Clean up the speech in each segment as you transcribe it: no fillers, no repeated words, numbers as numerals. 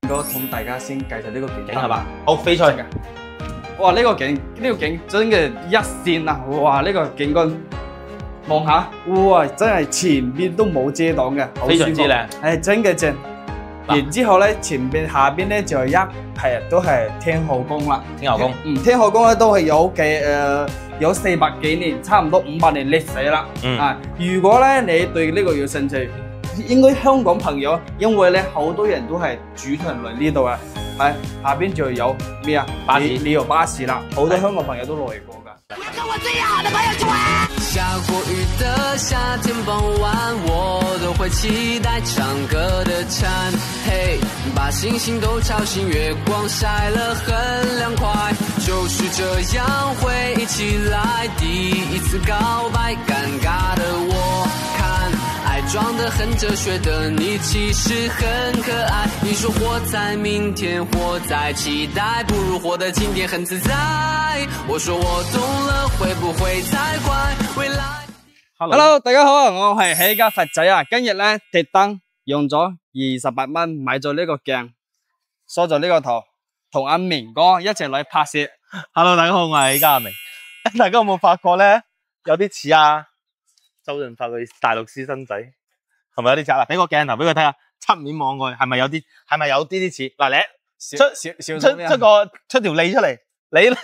我同大家先介紹呢個景係嘛？好，飛出去嘅。 哇！呢個景真嘅一線啊！哇！呢個景觀望下，哇！真係前邊都冇遮擋嘅， 非常之靚。 係真嘅正。然之後咧，下邊咧就一排都係天后宮啦。 天后宮， 天后宮咧都係有400幾年，差唔多500年歷史啦。如果咧你對呢個有興趣，應該香港朋友，因為咧好多人都係主團嚟呢度啊。係下邊就有咩啊？旅遊巴士啦，好多香港朋友都來過㗎。我要跟我最好的朋友去玩。下過雨的夏天傍晚，我都會期待唱歌的蟬。嘿，把星星都吵醒，月光曬了很涼快。就是這樣會一起來，第一次告白，尷尬的我看。裝得很哲學的你其實很可愛，你說活在明天，活在期待，不如活得今天很自在。我說我懂了，會不會太快？未來 Hello， 大家好啊，我係起家佛仔啊，今日咧特登用咗28蚊買咗呢個鏡，梳咗呢個頭，同阿明哥一齊嚟拍攝。 Hello， 大家好，我係起家阿明。大家有冇發覺咧？有啲似啊周潤發佢大陸私生仔。係咪有啲似啊？俾個鏡頭俾佢睇下，側面望過去，係咪有啲似？嗱，你出條脷出嚟，你咧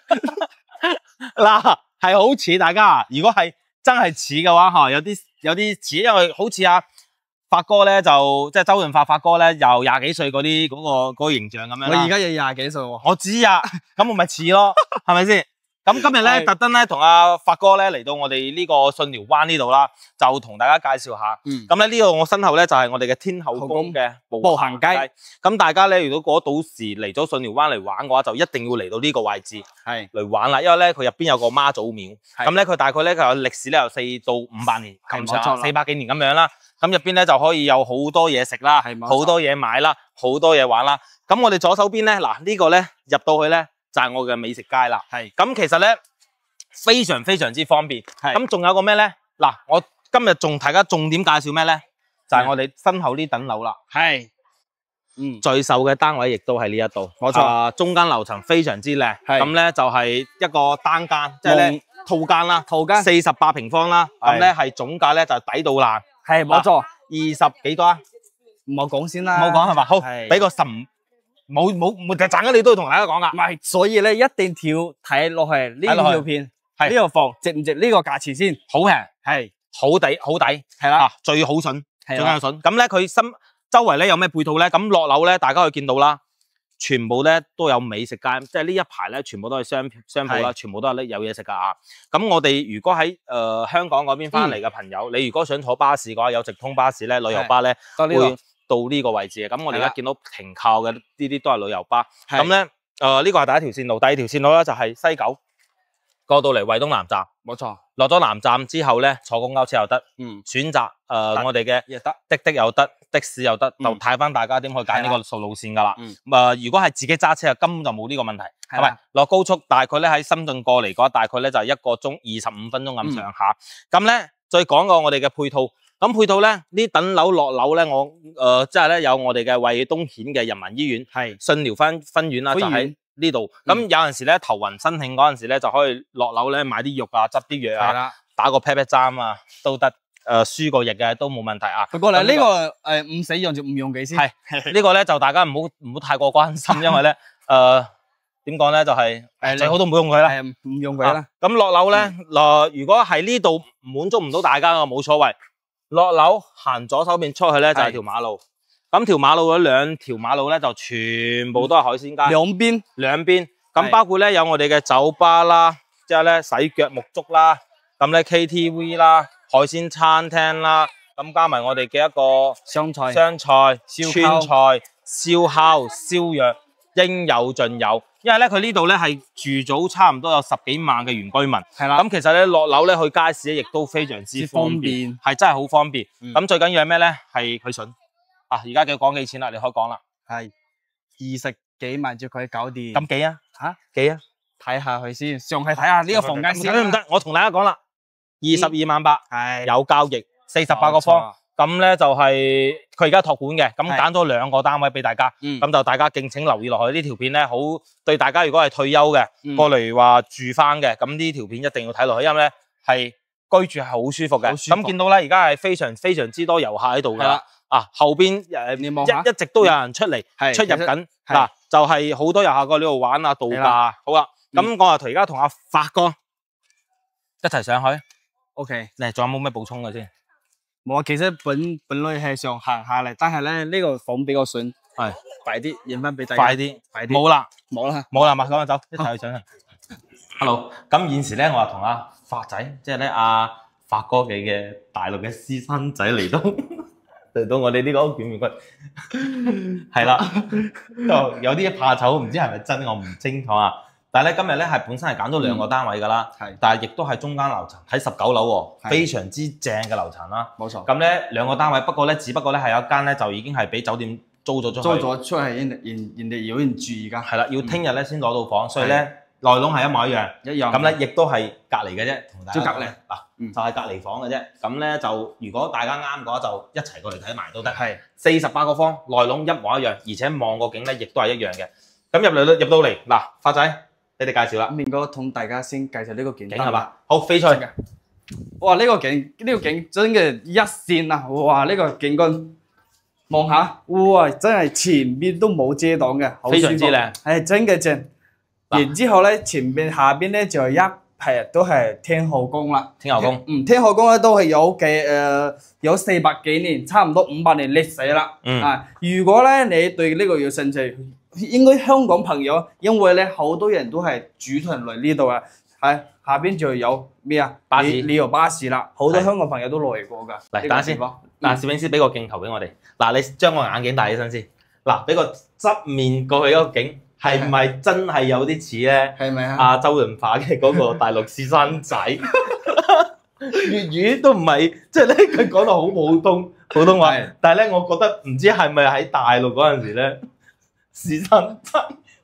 嗱係好似大家。如果係真係似嘅話，吓有啲似，因為好似阿發哥咧，就即係周潤發哥咧，又廿幾歲嗰個形象咁樣。 我而家有廿幾歲喎。我知啊，咁我咪似咯，係咪先？咁今日咧特登咧同阿發哥咧嚟到我哋呢個信寮灣呢度啦，就同大家介紹下。咁咧呢度我身後咧就係我哋嘅天后宮嘅步行街。咁大家咧如果到時嚟咗信寮灣嚟玩嘅話，就一定要嚟到呢個位置嚟玩啦，因為咧佢入邊有個媽祖廟。咁咧佢大概咧佢有歷史咧有400到500年咁上下，400幾年咁樣啦。咁入邊咧就可以有好多嘢食啦，好多嘢買啦，好多嘢玩啦。咁我哋左手邊咧嗱呢個咧入到去咧。就係我嘅美食街啦，咁其實咧非常非常之方便，咁仲有個咩咧？嗱，我今日仲大家重點介紹咩咧？就係我哋身後呢等樓啦，最售嘅單位亦都喺呢一度，冇錯，中間樓層非常之靚，咁咧就係一個單間，即係咧套間啦，套間48平方啦，咁咧係總價咧就抵到爛，係冇錯，20幾多啊？唔好講先啦，唔好講係嘛，好，俾個15。冇就陣間你都要同大家講噶，唔係，所以咧一定要睇落去呢條片，呢個房值唔值呢個價錢先？好平，係好抵，係啦，最好筍，最啱筍。咁咧佢周圍咧有咩配套咧？咁落樓咧，大家可以見到啦，全部咧都有美食街，即係呢一排咧全部都係商鋪啦，全部都係有嘢食噶啊。咁我哋如果喺香港嗰邊翻嚟嘅朋友，你如果想坐巴士嘅話，有直通巴士咧，旅遊巴咧會到呢個位置嘅，咁我哋而家見到停靠嘅呢啲都係旅遊巴，咁咧呢個係第一條線路，第二條線路咧就係西九過到嚟惠東南站，冇錯，落咗南站之後咧坐公交車又得，選擇我哋嘅的又得，的士又得，就睇翻大家點去揀呢個路線噶啦。如果係自己揸車，根本就冇呢個問題，係咪？落高速大概咧喺深圳過嚟嘅話，大概咧就係1個鐘25分鐘咁上下。咁咧再講過我哋嘅配套。咁配套咧，呢等樓落樓咧，我即係咧有我哋嘅惠東縣嘅人民醫院，係信寮分院啦，就喺呢度。咁有陣時咧頭暈身慶嗰陣時咧，就可以落樓咧買啲肉啊，執啲藥啊，打個 pat 針啊都得，輸個液嘅都冇問題啊。不過咧呢個唔使用就唔用幾先。係呢個咧就大家唔好太過關心，因為咧點講咧就係最好都唔好用佢啦，唔用佢啦。咁落樓咧如果係呢度滿足唔到大家嘅冇所謂。落樓行左手邊出去咧就係條馬路，咁條馬路嗰2條馬路咧就全部都係海鮮街，兩邊，咁包括咧有我哋嘅酒吧啦，即係咧洗腳沐足啦，咁咧 KTV 啦，海鮮餐廳啦，咁加埋我哋嘅一個湘菜、川菜、燒烤、燒藥，應有盡有。因為咧佢呢度咧係住咗差唔多有10幾萬嘅原居民，係啦。咁其實咧落樓咧去街市咧亦都非常之方便，係真係好方便。咁最緊要係咩咧？係佢筍啊！而家叫講幾錢啦？你可以講啦。係20幾萬就可以搞掂。咁幾啊？吓幾啊？睇下佢先，上去睇下呢個房間先。唔得，我同大家講啦，22萬8，係有交易，48個方， 咁咧就係佢而家託管嘅，咁揀咗2個單位俾大家，咁就大家敬請留意落去。呢條片咧好對大家，如果係退休嘅過嚟話住翻嘅，咁呢條片一定要睇落去，因為咧係居住係好舒服嘅。咁見到咧而家係非常之多遊客喺度㗎。後邊一直都有人出嚟出入緊，嗱就係好多遊客過呢度玩啊度假。好啦，咁我而家同阿發哥一齊上去。OK， 你仲有冇咩補充嘅先？ 冇啊，其實本來係想行下嚟，但係咧呢個房比較順，係快啲影翻俾大家。快啲， 冇啦，嘛，咁啊走，一齊去上去。Hello， 咁現時咧我同阿發仔，即係咧阿發哥嘅大陸嘅私生仔嚟到我哋呢個屋苑面區，係啦，就有啲怕醜，唔知係咪真，我唔清楚啊。但係咧今日咧係本身係揀咗2個單位㗎啦，但係亦都係中間樓層，喺19樓喎，非常之正嘅樓層啦。冇錯。咁咧2個單位，不過咧只不過咧係有一間咧就已經係俾酒店租咗出去，人哋有人住而家。係啦，要聽日咧先攞到房，所以咧內籠係一模一樣。咁咧亦都係隔離嘅啫，同大家隔離嗱，就係隔離房嘅啫。咁咧就如果大家啱嘅話，就一齊過嚟睇埋都得。係48個方，內籠一模一樣，而且望個景咧亦都係一樣嘅。咁入到嚟嗱，發仔。你哋介紹啦，面哥同大家先介紹呢個景係嘛？好，飛出去嘅。哇！呢個景真嘅一線啊！哇！呢個景觀望下，哇！真係前面都冇遮擋嘅，非常之靚，係真嘅正。然之後咧，前邊下邊咧就一排都係天后宮啦。天后宮，天后宮咧都係有400幾年，差唔多500年歷史啦。如果咧你對呢個有興趣，應該香港朋友，因為咧好多人都係主團嚟呢度啊，係下邊就有咩啊？旅遊巴士啦，好多香港朋友都來過㗎。嚟，等下先，嗱，攝影師俾個鏡頭俾我哋，嗱，你將個眼鏡戴起身先，嗱，俾個側面過去嗰個景，係唔係真係有啲似咧？係咪啊？阿周潤發嘅嗰個大陸私生仔，粵語都唔係，即係咧佢講到好普通話，但係咧我覺得唔知係咪喺大陸嗰陣時咧。私生仔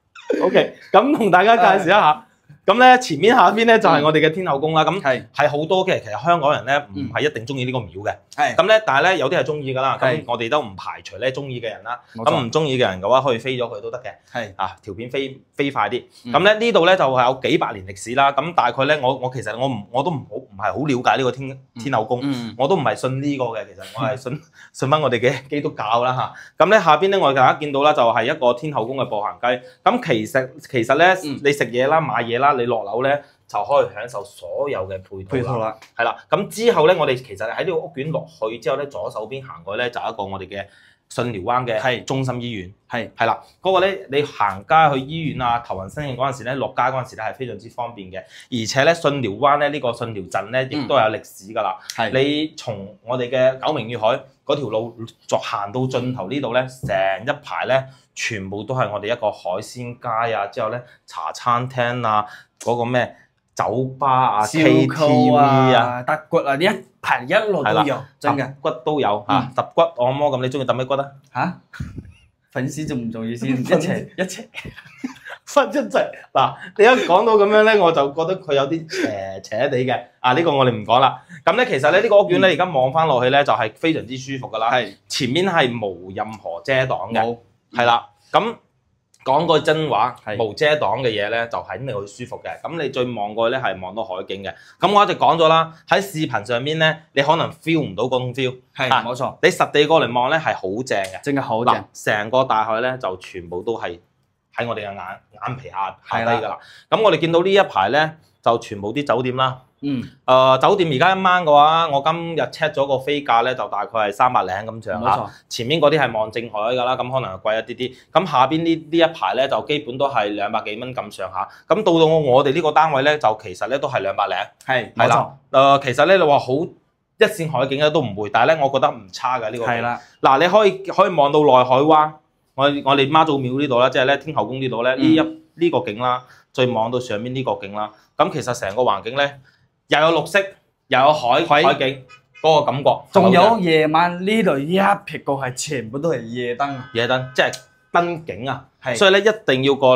，OK， 咁同大家介紹一下。咁咧前面下邊咧就係我哋嘅天后宮啦。咁係好多嘅，其實香港人咧唔係一定中意呢個廟嘅。咁咧，但係咧有啲係中意㗎啦。咁我哋都唔排除咧中意嘅人啦。咁唔中意嘅人嘅話，可以飛咗佢都得嘅。條片飛快啲。咁咧呢度咧就係有幾百年歷史啦。咁大概咧我其實我都唔係好了解呢個天后宮。我都唔係信呢個嘅，其實我係信翻我哋嘅基督教啦嚇。咁咧下邊咧我大家見到啦，就係一個天后宮嘅步行街。咁其實咧你食嘢啦、買嘢啦。你落樓咧就可以享受所有嘅配套啦，係啦。咁之後咧，我哋其實喺呢個屋苑落去之後咧，左手邊行過咧就一個我哋嘅信寮灣嘅中心醫院，係啦。嗰個咧你行街去醫院啊、頭暈身㷫嗰陣時咧，落街嗰陣時咧係非常之方便嘅。而且咧信寮灣咧呢個信寮鎮咧亦都有歷史㗎啦。你從我哋嘅九明粵海嗰條路行到盡頭呢度咧，成一排咧全部都係我哋一個海鮮街啊，之後咧茶餐廳啊。嗰個咩酒吧啊、KTV 啊、揼骨啊，呢一排一路都有，真嘅骨都有嚇，揼骨按摩咁，你中意揼咩骨啊？嚇，粉絲重唔重要先？一齊分一齊嗱，你一講到咁樣咧，我就覺得佢有啲邪地嘅。呢個我哋唔講啦。咁咧其實咧呢個屋苑咧而家望翻落去咧就係非常之舒服噶啦。前面係無任何遮擋嘅，係啦。咁講句真話，無遮擋嘅嘢咧，就肯定會舒服嘅。咁你再望過去咧，係望到海景嘅。咁我一直講咗啦，喺視頻上面咧，你可能 feel 唔到嗰種 feel。係，冇錯。你實地過嚟望咧，係好正嘅，真係好正。成個大海咧，就全部都係喺我哋嘅眼皮下低㗎啦。咁我哋見到呢一排咧，就全部啲酒店啦。酒店而家一晚嘅話，我今日 check 咗個飛價咧，就大概係300零咁上下。前面嗰啲係望正海㗎啦，咁可能係貴一啲啲。咁下邊呢一排咧，就基本都係200幾蚊咁上下。咁到我哋呢個單位咧，就其實咧都係200零。係啦。其實咧你話好一線海景咧都唔會，但係咧我覺得唔差㗎呢個。係啦。嗱，你可以望到內海灣，我哋媽祖廟呢度啦，即係咧天后宮呢度咧呢個景啦，再望到上面呢個景啦。咁其實成個環境咧。又有綠色，又有海景，嗰個感覺。仲有夜晚呢度一撇過係全部都係夜燈。夜燈即係燈景啊，所以咧一定要過嚟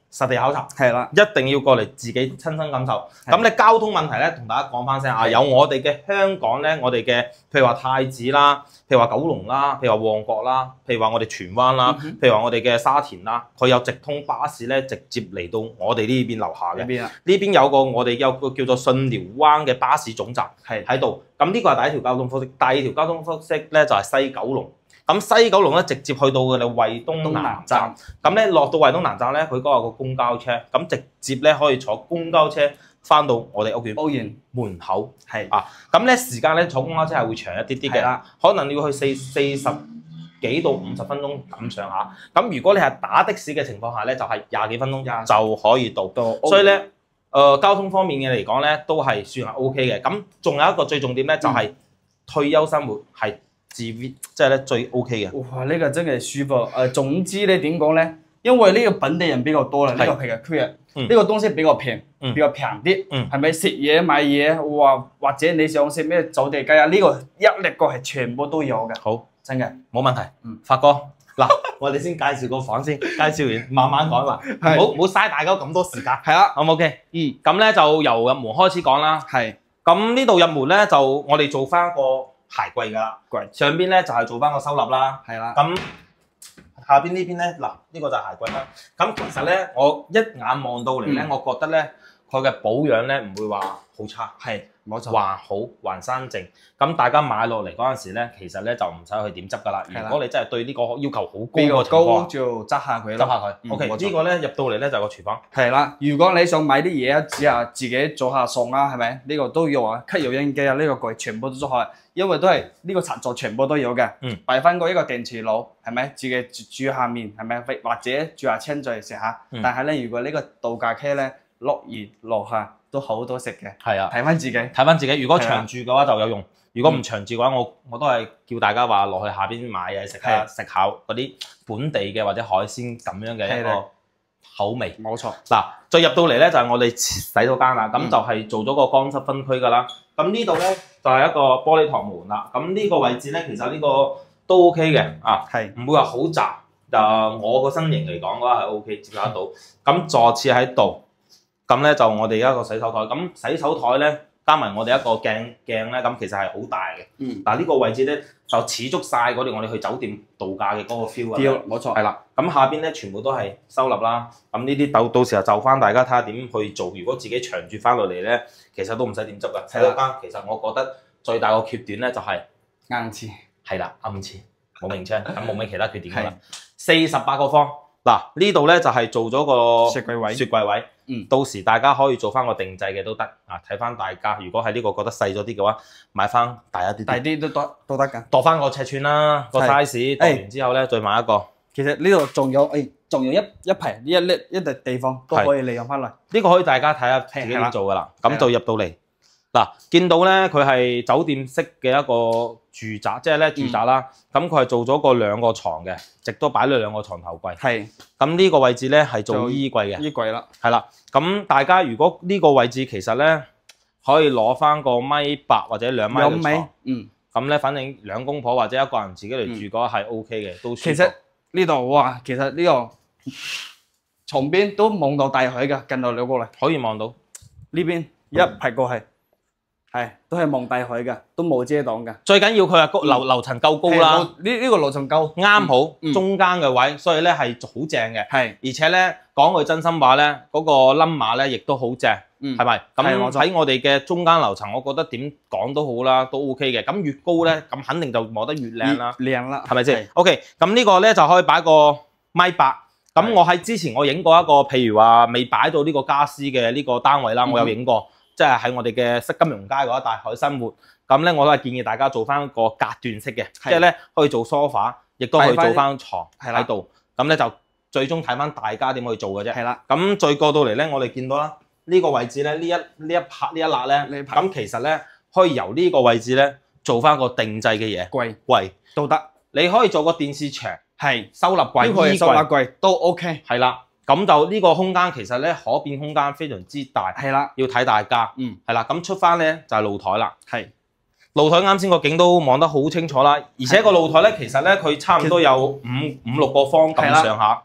實地考察， 係啦， 一定要過嚟自己親身感受。咁你交通問題咧，同大家講翻聲啊，有我哋嘅香港咧，我哋嘅譬如話太子啦，譬如話九龍啦，譬如話旺角啦，譬如話我哋荃灣啦，譬如話我哋嘅沙田啦，佢有直通巴士咧，直接嚟到我哋呢邊樓下嘅。呢邊有個我哋有個叫做巽寮灣嘅巴士總站喺度。咁呢個係第一條交通方式，第二條交通方式咧就係西九龍。咁西九龍咧直接去到嘅你惠東南站，咁咧落到惠東南站咧，佢嗰個有個公交車，咁直接咧可以坐公交車翻到我哋屋苑門口，咁咧時間咧坐公交車係會長一啲啲嘅，可能你要去40幾到50分鐘咁上下。咁如果你係打的士嘅情況下咧，就係20幾分鐘就可以到。所以咧，交通方面嘅嚟講咧，都係算係 OK 嘅。咁仲有一個最重點咧，就係退休生活係。即係咧最 OK 嘅。 哇！呢個真係舒服。總之咧點講咧？因為呢個本地人比較多啦，呢個皮嘅區啊，呢個東西比較平，比較平啲，係咪食嘢買嘢哇？或者你想食咩走地雞啊？呢個一力過係全部都有嘅。 好， 真嘅， 冇問題。發哥，嗱，我哋先介紹個房先，介紹完慢慢講啦，唔好嘥大家咁多時間。係啦，好唔 OK？咁咧就由入門開始講啦。係。咁呢度入門咧就我哋做翻個鞋櫃㗎啦，上邊咧就係做翻個收納啦，係啦。咁下邊呢邊咧，嗱呢個就係鞋櫃啦。咁其實咧，我一眼望到嚟咧，我覺得咧佢嘅保養咧唔會話好差，係冇錯，還好還生淨。咁大家買落嚟嗰陣時咧，其實咧就唔使去點執㗎啦。如果你真係對呢個要求好高嘅情況，就執下佢咯。執下佢。OK，呢個咧入到嚟咧就係個廚房。係啦，如果你想買啲嘢啊，只係自己做下餸啊，係咪？呢個都要啊，吸油煙機啊，呢個櫃全部都做下。因為都係呢個插座全部都有嘅，擺翻個一個電磁爐，係咪？自己煮下面，係咪？或者煮下青菜食下。但係咧，如果呢個度假區咧落熱落下都好多食嘅。係啊，睇翻自己，睇翻自己。如果長住嘅話就有用，如果唔長住嘅話，我都係叫大家話落去下邊買嘢食下，食下嗰啲本地嘅或者海鮮咁樣嘅一個口味。冇錯。嗱，再入到嚟咧就係我哋洗手間啦，咁就係做咗個乾濕分區㗎啦。咁呢度咧就係一個玻璃趟門啦。咁呢個位置咧，其實呢個都 OK 嘅啊，係唔會話好窄。我個身形嚟講嘅話係 OK 接受得到。咁坐廁喺度，咁咧就我哋一個洗手台。咁洗手台咧加埋我哋一個鏡咧，咁其實係好大嘅。但係呢個位置咧就似足晒嗰啲我哋去酒店度假嘅嗰個 feel 啊。冇錯。係啦。咁下邊咧全部都係收納啦。咁呢啲到時候就翻大家睇下點去做。如果自己長住翻落嚟咧，其實都唔使點執㗎。洗手間其實我覺得最大個缺點咧就係硬廁。係啦，暗廁冇明窗，咁冇咩其他缺點㗎啦。48個方。嗱呢度咧就係做咗個雪櫃位，到時大家可以做翻個定制嘅都得啊，睇翻大家。如果喺呢個覺得細咗啲嘅話，買翻大一啲，大啲都得㗎。度翻個尺寸啦，個 size 度完之後咧，再買一個。其實呢度仲有一排一笪地方都可以利用翻嚟。呢個可以大家睇下自己點做㗎啦。咁就入到嚟。嗱，見到咧佢係酒店式嘅一個住宅，即係咧住宅啦。咁佢係做咗個2個床嘅，直都擺咗2個床頭櫃。係。咁呢個位置咧係做衣櫃嘅。衣櫃啦。係啦。咁大家如果呢個位置其實咧可以攞翻個1.8或者2米嘅床。咁咧，反正2公婆或者一個人自己嚟住嘅話係 OK 嘅，都舒服。其實呢度哇，其實呢個床邊都望到大海㗎，近到兩個嚟。可以望到。呢邊一排過去。係，都係望大海嘅，都冇遮擋嘅。最緊要佢係樓層夠高啦。呢個樓層夠啱好，中間嘅位，所以咧係好正嘅。係，而且咧講句真心話咧，嗰個冧碼咧亦都好正，係咪？咁喺我哋嘅中間樓層，我覺得點講都好啦，都 OK 嘅。咁越高咧，咁肯定就望得越靚啦。靚啦，係咪先 ？OK，咁呢個咧就可以擺個1.8。咁我喺之前我影過一個，譬如話未擺到呢個家私嘅呢個單位啦，我有影過。即係喺我哋嘅金融街嗰一帶海生活，咁咧我都係建議大家做翻個隔斷式嘅，即係咧可以做梳化，亦都可以做翻床喺度。咁咧就最終睇翻大家點去做嘅啫。係啦。咁再過到嚟咧，我哋見到啦，呢個位置咧，呢一拍呢一辣咧，咁其實咧可以由呢個位置咧做翻個定制嘅嘢，櫃都得。你可以做個電視牆，係收納櫃、衣櫃都 OK。係啦。咁就呢個空間其實咧可變空間非常之大，係啦，要睇大家，係啦。咁出翻咧就係露台啦，係露台啱先個景都望得好清楚啦，而且個露台咧其實咧佢差唔多有五六個方咁上下，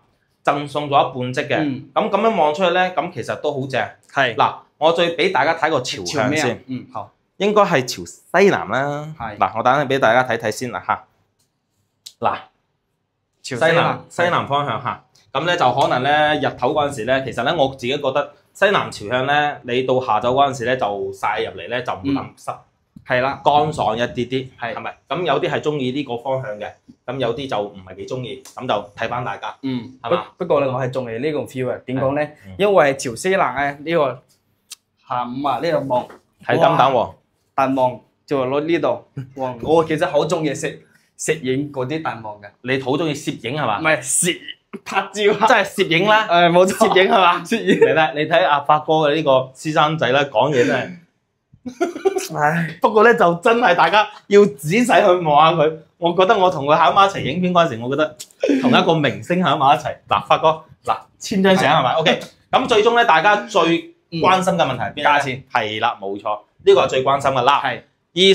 贈送咗一半積嘅。咁咁樣望出去咧，咁其實都好正。 係嗱，我再俾大家睇個朝向先。 好， 應該係朝西南啦。 係。 嗱，我等陣俾大家睇睇先啦嚇。嗱， 朝西南方向嚇。咁咧就可能咧日頭嗰陣時咧，其實咧我自己覺得西南朝向咧，你到下晝嗰陣時咧就曬入嚟咧就唔咁濕， 係啦， 乾爽一啲啲， 係咪？咁有啲係中意呢個方向嘅，咁有啲就唔係幾中意，咁就睇翻大家，係嘛？ 不過咧，我係中意呢個 feel 嘅，點講咧？因為朝西南咧呢個下午啊，呢度望睇金蛋喎， 蛋黃就攞呢度，我其實好中意攝影嗰啲蛋黃嘅。 你好中意攝影係嘛？ 唔係拍照， 即係攝影啦。 冇錯， 攝影係嘛？ 攝影。 你睇阿發哥嘅呢個師生仔啦，講嘢真係，唉。不過咧就真係大家要仔細去望下佢。我覺得我同佢喺埋一齊影片嗰陣時，我覺得同一個明星喺埋一齊。嗱，發哥，嗱簽張相係咪 ？OK。咁最終咧，大家最關心嘅問題係邊？價錢係啦，冇錯，呢個係最關心嘅啦。係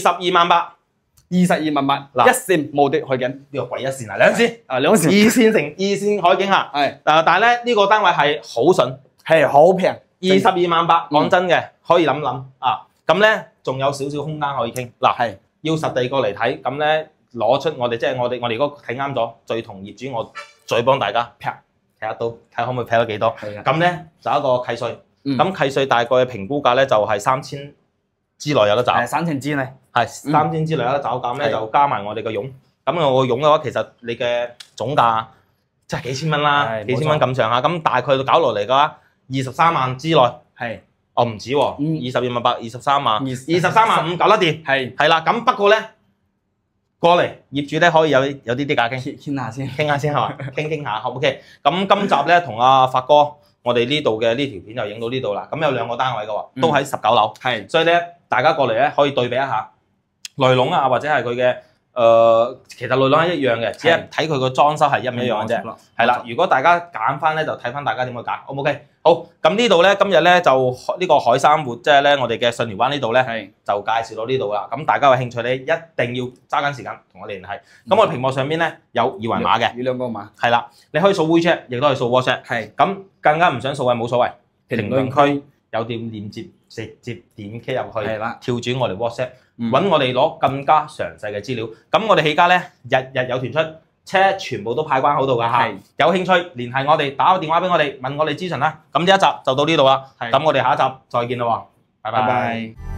228000。228000，一線無敵海景，呢個鬼一線啊！兩線兩線，二線海景下，係但係咧呢個單位係好筍，係好平，228000，講真嘅可以諗諗啊！咁咧仲有少少空間可以傾嗱，係要實地過嚟睇，咁咧攞出我哋即係我哋如果睇啱咗，再同業主我再幫大家劈一刀，睇可唔可以劈到幾多？咁咧就一個契稅，咁契稅大概嘅評估價咧就係3000之內有得找，3000之內。係3000之內有得找，咁咧就加埋我哋個傭。咁我個傭嘅話，其實你嘅總價即係幾千蚊啦，幾千蚊咁上下。咁大概搞落嚟嘅話，23萬之內。係，哦唔止喎，228000、23萬、235000搞得掂。係啦，咁不過咧過嚟業主咧可以有啲價傾下先係嘛，傾下好 OK。咁今集咧同阿發哥，我哋呢度嘅呢條片就影到呢度啦。咁有2個單位嘅喎，都喺19樓。係，所以咧大家過嚟咧可以對比一下。內籠啊，或者係佢嘅其實內籠係一樣嘅，只係睇佢個裝修係一唔一樣嘅啫。係啦，如果大家揀翻咧，就睇翻大家點去揀。O 唔 OK？好，咁呢度咧，今日咧就呢個海山活，即係咧我哋嘅順寮灣呢度咧，就介紹到呢度啦。咁大家有興趣咧，一定要揸緊時間同我哋聯繫。咁我屏幕上邊咧有二維碼嘅，呢2個碼係啦，你可以掃 WeChat，亦都可以掃 WhatsApp。係，咁更加唔想掃嘅冇所謂，評論區有啲鏈接，直接點擊入去，係啦，跳轉我哋 WhatsApp。揾我哋攞更加詳細嘅資料，咁我哋起家咧日日有團出，車全部都派關好度㗎嚇，有興趣聯繫我哋，打個電話俾我哋問我哋諮詢啦。咁呢一集就到呢度啦，咁我哋下一集再見啦喎，拜拜。